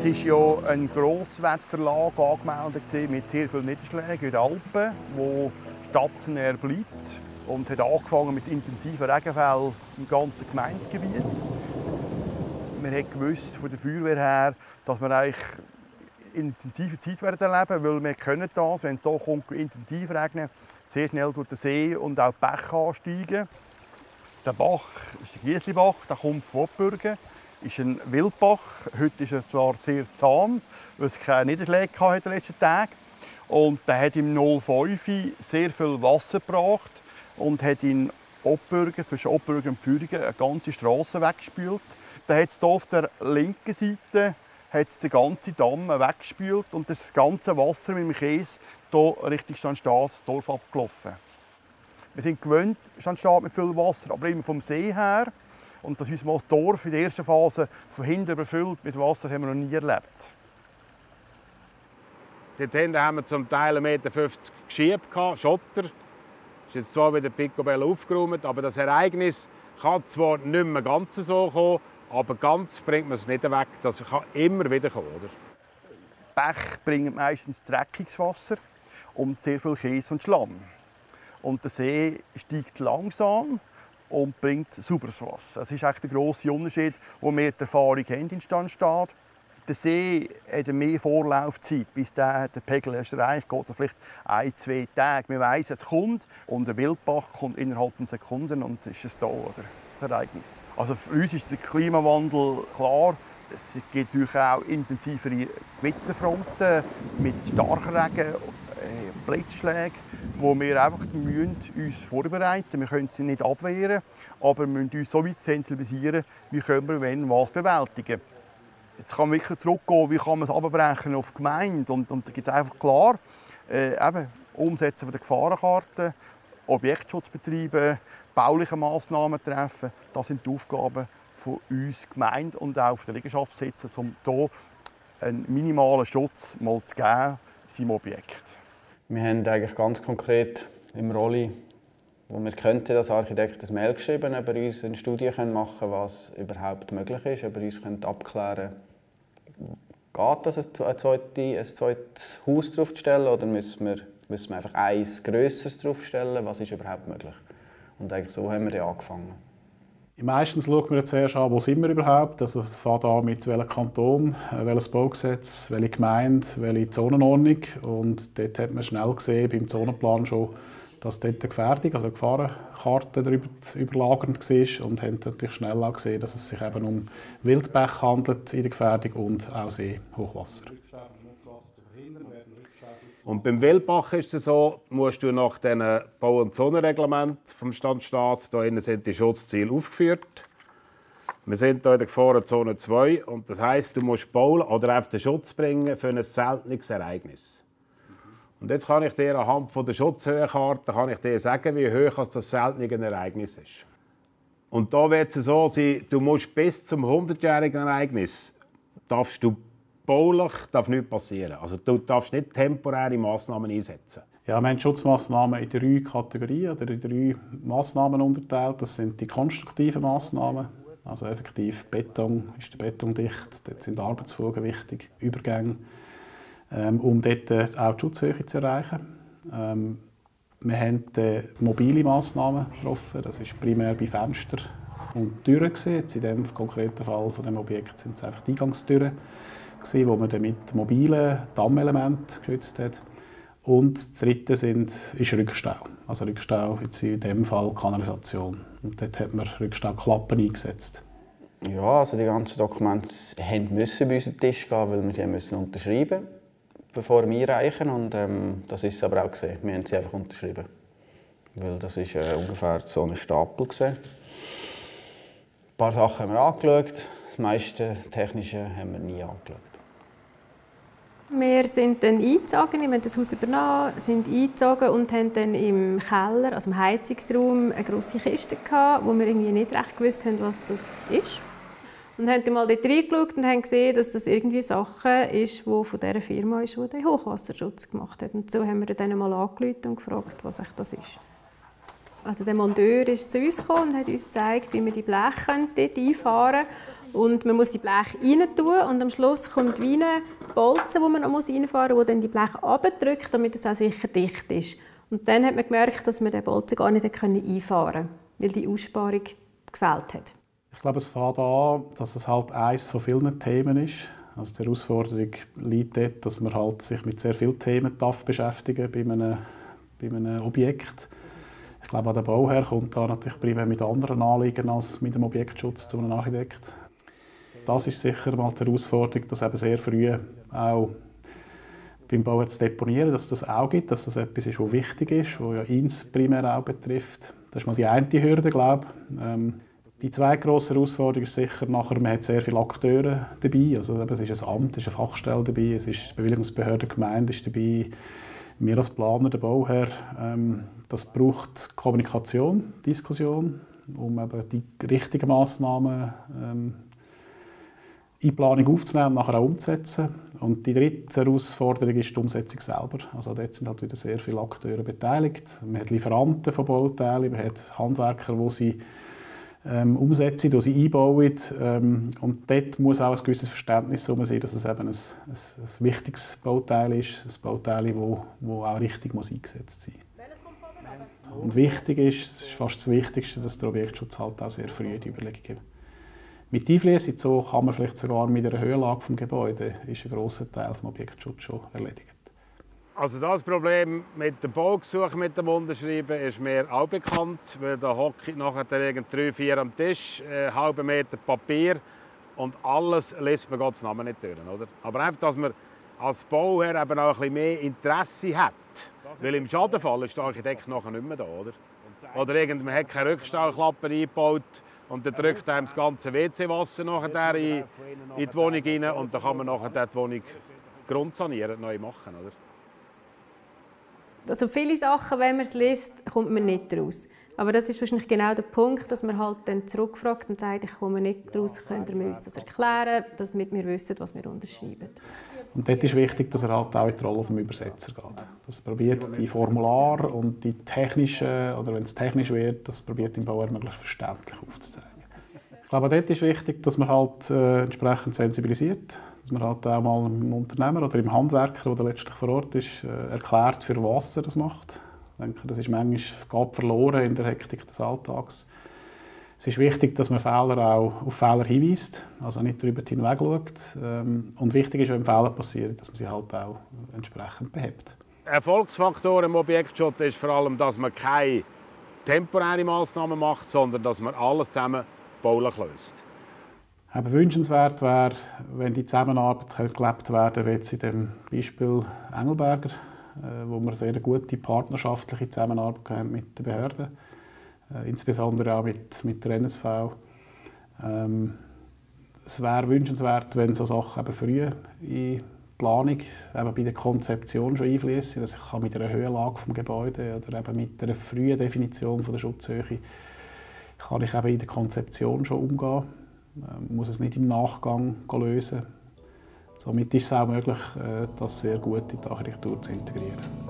war ja eine Grosswetterlage angemeldet mit sehr vielen Niederschlägen in den Alpen, die stationär bleibt und hat angefangen mit intensiven Regenfällen im ganzen Gemeindegebiet. Wir haben gewusst von der Feuerwehr her, dass wir eigentlich intensive Zeit erleben werden, weil wir können das, wenn es so kommt, intensiv regnet, sehr schnell durch den See und auch die Bäche ansteigen. Der Bach ist der Giesslibach, der kommt von Oppürgen, ist ein Wildbach. Heute ist er zwar sehr zahm, weil es keine Niederschläge hatte in den letzten Tagen. Und der hat im 05 sehr viel Wasser gebracht und hat in Oppürgen, zwischen Oppürgen und Pfüringen, eine ganze Straße weggespült. Dann hat es hier auf der linken Seite den ganzen Damm weggespült und das ganze Wasser mit dem Käse hier Richtung Stanstaat-Dorf abgelaufen. Wir sind gewöhnt, Stanstaat mit viel Wasser, aber immer vom See her. Und dass unser Dorf in der ersten Phase von hinten überfüllt mit Wasser, haben wir noch nie erlebt. Dort hinten haben wir zum Teil 1,50 Meter Geschiebe, Schotter. Das ist jetzt zwar wieder picobello aufgeräumt, aber das Ereignis kann zwar nicht mehr ganz so kommen, aber ganz bringt man es nicht weg. Das kann immer wieder kommen. Oder? Bäche bringen meistens Dreckungswasser und sehr viel Käse und Schlamm. Und der See steigt langsam und bringt sauberes Wasser. Das ist echt der grosse Unterschied, wo wir die Erfahrung haben in Stanstaat. Der See hat mehr Vorlaufzeit, bis der Pegel erst erreicht. Geht vielleicht 1-2 Tage. Man weiss, es kommt und der Wildbach kommt innerhalb von Sekunden und ist es da, oder? Das Ereignis. Also für uns ist der Klimawandel klar. Es gibt natürlich auch intensivere Gewitterfronten mit starken Regen, Blitzschlägen, wo wir einfach uns vorbereiten müssen. Wir können sie nicht abwehren, aber wir müssen uns so weit sensibilisieren, wie können wir wenn was bewältigen. Jetzt kann man wirklich zurückgehen, wie kann man es abbrechen auf die Gemeinde. Und da gibt es einfach klar, Umsetzen von der Gefahrenkarte, Objektschutz betreiben, bauliche Massnahmen treffen. Das sind die Aufgaben von uns Gemeinde und auch von der Liegenschaftsbesitzer, um hier einen minimalen Schutz mal zu geben, seinem Objekt. Wir haben eigentlich ganz konkret im Rolli, wo wir könnten als Architekt ein Mail geschrieben, ob wir uns eine Studie machen können, was überhaupt möglich ist, ob wir uns abklären können, geht das, ein zweites Haus draufzustellen oder müssen wir einfach eins grösseres draufstellen, was ist überhaupt möglich. Und eigentlich so haben wir dann angefangen. Meistens schauen wir zuerst an, wo sind wir überhaupt. Also es fängt an mit welchem Kanton, welches Baugesetz, welche Gemeinde, welche Zonenordnung. Und dort hat man schnell gesehen, beim Zonenplan schon, dass dort eine Gefährdung, also eine Gefahrenkarte darüber überlagernd war. Und haben natürlich schnell auch gesehen, dass es sich eben um Wildbäche handelt in der Gefährdung und auch Seehochwasser. Und beim Wildbach ist es so, musst du nach dem Bau- und Zonenreglement vom Stanstaat, da sind die Schutzziele aufgeführt. Wir sind hier in der Gefahrenzone 2 und das heisst, du musst bauen oder auf den Schutz bringen für ein seltenes Ereignis. Und jetzt kann ich dir anhand von der Schutzhöhenkarte sagen, wie hoch das seltene Ereignis ist. Und da wird es so sein, du musst bis zum 100-jährigen Ereignis darfst du baulich darf nichts passieren. Also du darfst nicht temporäre Massnahmen einsetzen. Ja, wir haben Schutzmaßnahmen in 3 Kategorien oder in 3 Massnahmen unterteilt. Das sind die konstruktiven Massnahmen, also effektiv Beton, ist der Beton dicht, dort sind Arbeitsfugen wichtig, Übergänge, um dort auch die Schutzhöhe zu erreichen. Wir haben mobile Massnahmen getroffen, das ist primär bei Fenstern und Türen. Jetzt in dem konkreten Fall von dem Objekt sind es einfach die Eingangstüren, wo man dann mit mobilen Dammelementen geschützt hat. Und das dritte ist Rückstau. Also Rückstau jetzt in diesem Fall Kanalisation. Und dort hat man Rückstauklappen eingesetzt. Ja, also die ganzen Dokumente müssen bei uns den Tisch gehen, weil wir sie müssen unterschreiben müssen, bevor wir einreichen. Und das ist es aber auch gesehen. Wir haben sie einfach unterschrieben. Weil das ist ungefähr so ein Stapel gewesen. Ein paar Sachen haben wir angeschaut. Das meiste Technische haben wir nie angeschaut. Wir sind dann eingezogen, wir haben das Haus übernommen, sind eingezogen und haben dann im Keller, also im Heizungsraum, eine grosse Kiste gehabt, wo wir irgendwie nicht recht gewusst haben, was das ist. Und haben dann mal dort reingeschaut und haben gesehen, dass das irgendwie Sachen ist, die von dieser Firma ist, die den Hochwasserschutz gemacht hat. Und so haben wir dann mal angerufen und gefragt, was das ist. Also der Monteur ist zu uns gekommen und hat uns gezeigt, wie wir die Bleche dort einfahren können. Und man muss die Bleche rein tun und am Schluss kommt wie eine Bolzen, die man noch reinfahren muss, die dann die Bleche runterdrückt, damit es auch sicher dicht ist. Und dann hat man gemerkt, dass man den Bolzen gar nicht einfahren konnte, weil die Aussparung gefehlt hat. Ich glaube, es fängt an, dass es halt eines von vielen Themen ist. Also die Herausforderung liegt dort, dass man halt sich mit sehr vielen Themen beschäftigen darf bei einem Objekt. Ich glaube, auch der Bauherr kommt da natürlich primär mit anderen Anliegen als mit dem Objektschutz zu einem Architekt. Das ist sicher mal die Herausforderung, dass eben sehr früh auch beim Bauherr zu deponieren, dass das auch gibt, dass das etwas ist, was wichtig ist, was ja ihn primär auch betrifft. Das ist mal die eine Hürde, glaube ich. Die zweite grosse Herausforderung ist sicher, nachher, man hat sehr viele Akteure dabei. Also, es ist ein Amt, es ist eine Fachstelle dabei, es ist die Bewilligungsbehörde, die Gemeinde ist dabei, wir als Planer, der Bauherr. Das braucht Kommunikation, Diskussion, um eben die richtigen Massnahmen in die Planung aufzunehmen und nachher auch umzusetzen. Und die dritte Herausforderung ist die Umsetzung selber. Also dort sind halt wieder sehr viele Akteure beteiligt. Man hat Lieferanten von Bauteilen, man hat Handwerker, die sie umsetzen, die sie einbauen. Und dort muss auch ein gewisses Verständnis sein, dass es eben ein wichtiges Bauteil ist, ein Bauteil, das auch richtig eingesetzt sein muss. Und wichtig ist fast das Wichtigste, dass der Objektschutz halt auch sehr früh die Überlegungen mit einfließt. So kann man vielleicht sogar mit einer Höhenlage des Gebäudes ist ein grosser Teil des Objektschutz schon erledigt. Also das Problem mit dem Baugesuch, mit dem Unterschreiben, ist mir auch bekannt, weil da hocke ich nachher 3-4 am Tisch, einen halben Meter Papier und alles liest man Gottes Namen nicht durch, oder? Aber einfach, dass man als Bauherr eben auch ein bisschen mehr Interesse hat, weil im Schadenfall ist der Architekt nachher nicht mehr da, oder? Oder man hat keine Rückstauklappe eingebaut und dann drückt einem das ganze WC-Wasser nachher in die Wohnung rein und dann kann man nachher die Wohnung grundsanieren, neu machen, oder? Also viele Sachen, wenn man es liest, kommt man nicht raus. Aber das ist wahrscheinlich genau der Punkt, dass man halt dann zurückfragt und sagt, ich komme nicht raus, könnt ihr mir das erklären, damit wir wissen, was wir unterschreiben. Und dort ist wichtig, dass er halt auch in die Rolle des Übersetzers geht. Dass er probiert, die Formulare und die technischen, oder wenn es technisch wird, das probiert im Bauherr möglichst verständlich aufzuzeigen. Ich glaube, dort ist wichtig, dass man halt entsprechend sensibilisiert. Dass man halt auch mal einem Unternehmer oder dem Handwerker, der letztlich vor Ort ist, erklärt, für was er das macht. Ich denke, das ist manchmal verloren in der Hektik des Alltags. Es ist wichtig, dass man Fehler auch auf Fehler hinweist, also nicht darüber hinweg schaut. Und wichtig ist, wenn Fehler passieren, dass man sie halt auch entsprechend behebt. Erfolgsfaktor im Objektschutz ist vor allem, dass man keine temporären Massnahmen macht, sondern dass man alles zusammen baulich löst. Aber wünschenswert wäre, wenn die Zusammenarbeit gelebt werden könnte, wie jetzt in dem Beispiel Engelberger, wo wir sehr gute partnerschaftliche Zusammenarbeit haben mit den Behörden, insbesondere auch mit der NSV. Es wäre wünschenswert, wenn so Sachen eben früh in die Planung, eben bei der Konzeption schon einfließen, dass ich mit einer Höhenlage des Gebäudes oder eben mit einer frühen Definition von der Schutzhöhe kann ich eben in der Konzeption schon umgehen. Man muss es nicht im Nachgang lösen. Somit ist es auch möglich, das sehr gut in die Architektur zu integrieren.